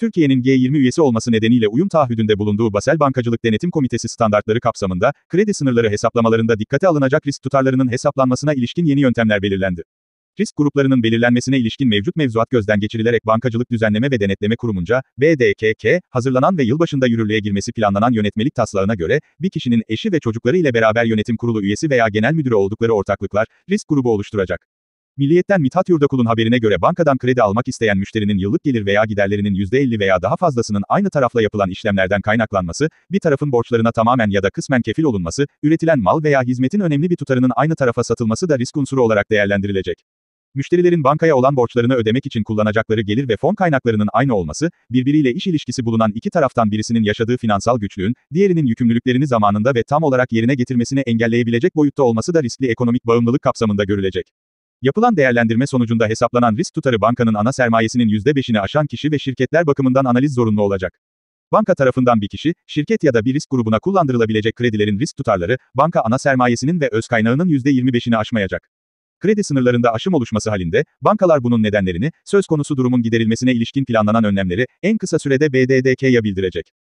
Türkiye'nin G20 üyesi olması nedeniyle uyum taahhüdünde bulunduğu Basel Bankacılık Denetim Komitesi standartları kapsamında, kredi sınırları hesaplamalarında dikkate alınacak risk tutarlarının hesaplanmasına ilişkin yeni yöntemler belirlendi. Risk gruplarının belirlenmesine ilişkin mevcut mevzuat gözden geçirilerek Bankacılık Düzenleme ve Denetleme Kurumunca, BDKK, hazırlanan ve yılbaşında yürürlüğe girmesi planlanan yönetmelik taslağına göre, bir kişinin eşi ve çocukları ile beraber yönetim kurulu üyesi veya genel müdürü oldukları ortaklıklar, risk grubu oluşturacak. Milliyet'ten Mithat Yurdakul'un haberine göre bankadan kredi almak isteyen müşterinin yıllık gelir veya giderlerinin %50 veya daha fazlasının aynı tarafla yapılan işlemlerden kaynaklanması, bir tarafın borçlarına tamamen ya da kısmen kefil olunması, üretilen mal veya hizmetin önemli bir tutarının aynı tarafa satılması da risk unsuru olarak değerlendirilecek. Müşterilerin bankaya olan borçlarını ödemek için kullanacakları gelir ve fon kaynaklarının aynı olması, birbiriyle iş ilişkisi bulunan iki taraftan birisinin yaşadığı finansal güçlüğün, diğerinin yükümlülüklerini zamanında ve tam olarak yerine getirmesini engelleyebilecek boyutta olması da riskli ekonomik bağımlılık kapsamında görülecek. Yapılan değerlendirme sonucunda hesaplanan risk tutarı bankanın ana sermayesinin %5'ini aşan kişi ve şirketler bakımından analiz zorunlu olacak. Banka tarafından bir kişi, şirket ya da bir risk grubuna kullandırılabilecek kredilerin risk tutarları, banka ana sermayesinin ve öz kaynağının %25'ini aşmayacak. Kredi sınırlarında aşım oluşması halinde, bankalar bunun nedenlerini, söz konusu durumun giderilmesine ilişkin planlanan önlemleri, en kısa sürede BDDK'ya bildirecek.